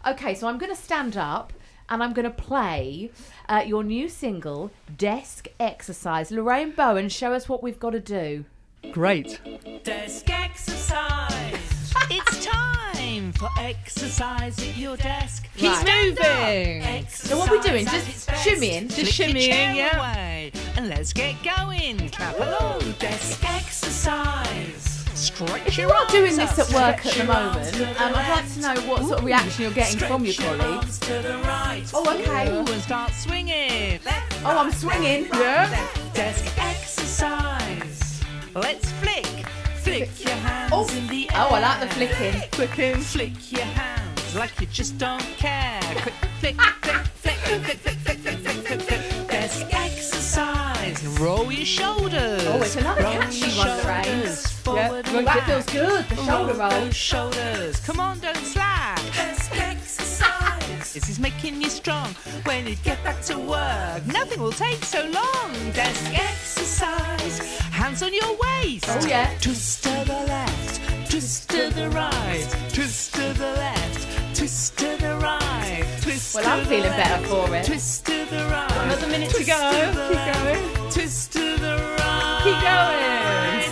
Okay, so I'm going to stand up and I'm going to play your new single, Desk Exercise. Lorraine Bowen, show us what we've got to do. Great. Desk exercise. It's time for exercise at your desk. Keep moving. So what are we doing? Just shimmying? Just shimmying, yeah. Away, and let's get going. Clap along. Desk exercise. Stretch If your you are doing arms this up. at work Stretch at the your arms moment, to the I'd like right. to know what sort of reaction you're getting from your Stretch your colleagues. arms to the right. Oh, okay. Ooh, and start swinging. Left, Oh, I'm swinging. right, left. Desk exercise. Let's flick. Flick your hands in the air. Oh, I like the flicking. Flicking. Flick your hands like you just don't care. Quick flick, flick, flick, flick, flick, flick, flick, flick, flick, flick. Desk exercise. Roll your shoulders. Oh, it's another Roll catchy your one, Lorraine. shoulders forward. Oh, that feels good. The shoulder Roll roll. those shoulders. Come on, don't slack. Desk exercise. This is making you strong. When you get back to work, nothing will take so long. Desk exercise. Hands on your waist. Oh, yeah. Twist to the left. Twist to the right. Twist to the left. Twist to the right. Twist Well, I'm to the feeling better left. for it. Twist to the right. Another minute to Twist go. the Keep left. going. Twist to the right. Keep going.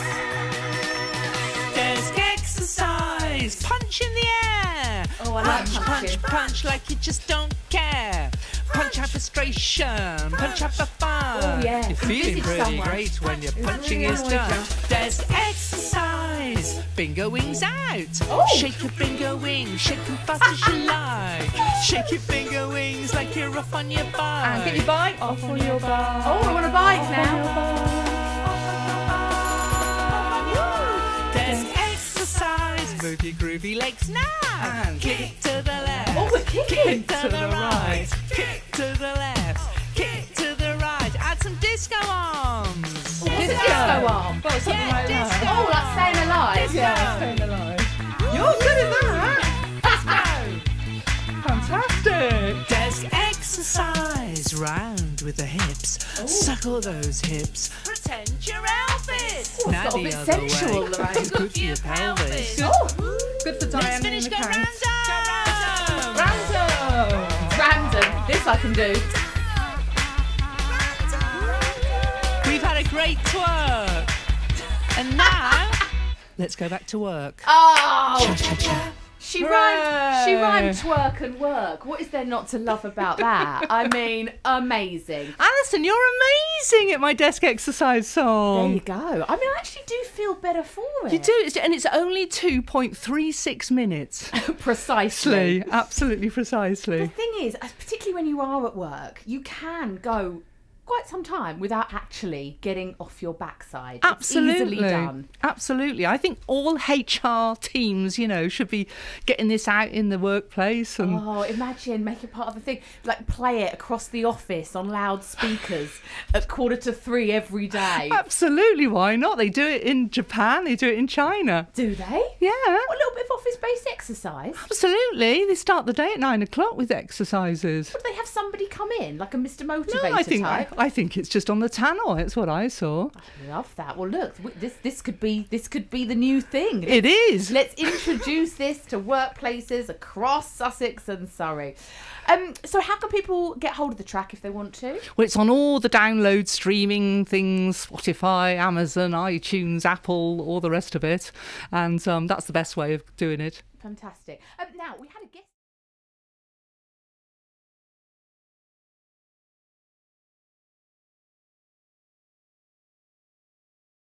Desk exercise. Punch in the air. Oh, I like Punch, punching. punch, punch like you just don't care. Punch out frustration. Punch out for fun. Oh, yeah. You're feeling Visit pretty someone. great when your punching really is annoys done. you. Desk exercise. Bingo wings out. Oh. Shake your bingo wings. Shake them fast as you like. Shake your bingo wings like you're off on your bike. And get your bike off on your bike. Oh, I want a bike now. Desk exercise. Move your groovy legs now. And kick to the left. Oh, we're kicking. Kick to the right. Kick to the left. Kick to the right. Add some disco arms. What's a disco arm? Well, something Yeah, like that. disco. Oh, like staying alive. Yeah, staying alive. You're good at that. Fantastic. Desk exercise. Round with the hips. Suckle those hips. Pretend you're Elvis. Oh, it's got a bit sensual, Lorraine. It's good for your pelvis. Oh, Good for Let's Diana in finish the go count. random. Random. random. This I can do. We've had a great twerk. And now, let's go back to work. Oh, Cha-cha-cha. she rhymed. She Hooray. rhymed twerk and work. What is there not to love about that? I mean, amazing. Alison, you're amazing at my desk exercise There song. you go. I mean, I actually do feel better for it. You do, and it's only 2.36 minutes. Precisely. Absolutely The precisely. thing is, particularly when you are at work, you can go quite some time without actually getting off your backside. Absolutely. It's easily done. Absolutely. I think all HR teams, should be getting this out in the workplace. And Oh, imagine making part of the thing. Like play it across the office on loudspeakers at 2:45 every day. absolutely, why not? They do it in Japan, they do it in China. Do they? Yeah. What, a little bit of office-based exercise? Absolutely. They start the day at 9 o'clock with exercises. Or do they have somebody come in, like a Mr. Motivator No, type? I think it's just on the tannoy. It's what I saw. Love that. Well, look, this could be the new thing. It is. Let's introduce this to workplaces across Sussex and Surrey. So how can people get hold of the track if they want to? Well, it's on all the download streaming things, Spotify, Amazon, iTunes, Apple, all the rest of it. And that's the best way of doing it. Fantastic. Now, we had a guest...